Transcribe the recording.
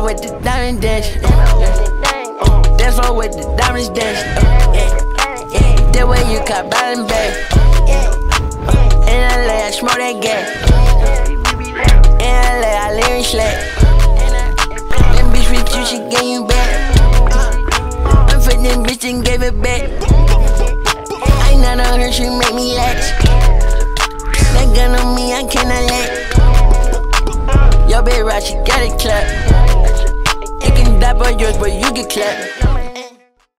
with the diamond dash. Dance floor with the diamonds dash. That way you caught bottom back. In LA, I smoke that gas. In LA, I live in slack. That bitch with you, she gave you back. I'm for that bitch and gave it back. I ain't not on her, she make me lax. That gun on me, I cannot let. Yo, bitch, right, she got it clap. You can die for yours, but you get clapped.